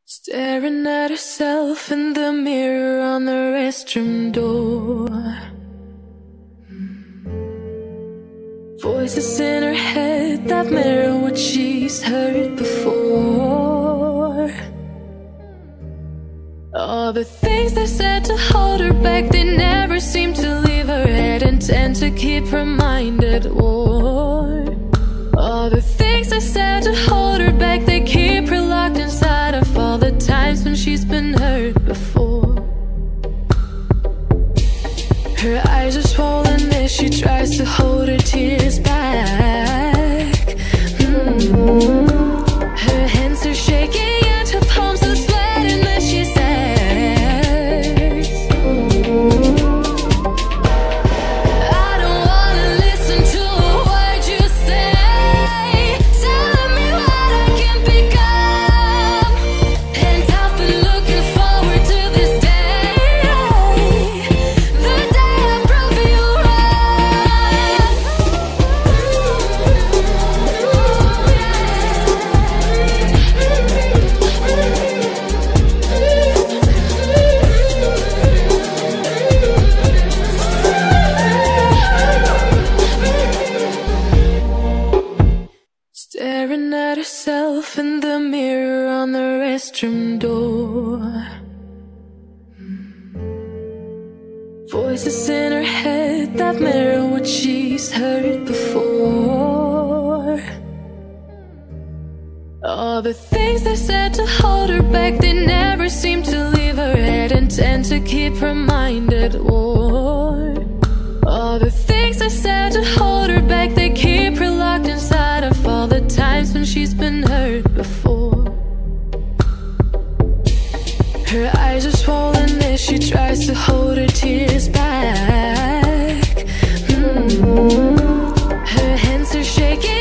Staring at herself in the mirror on the restroom door. Voices in her head that mirror what she's heard before. All the things they said to hold her back, they never seem to leave her head and tend to keep her mind at war. All the things they said to hold her back, they keep her locked inside of all the times when she's been hurt before. Her eyes are swollen as she tries to hold her tears back. Her hands are shaking and her palms are sweating as she says, I don't wanna listen to a word you say, telling me what I can become. And I've been looking forward to this day, the day I prove you staring at herself in the mirror on the restroom door. Voices in her head that mirror what she's heard before. All the things they said to hold her back, they never seem to leave her head and tend to keep her mind at war. All the things they said to hold her back, they keep her locked inside of all the times when she's been hurt before. Her eyes are swollen as she tries to hold her tears back. Her hands are shaking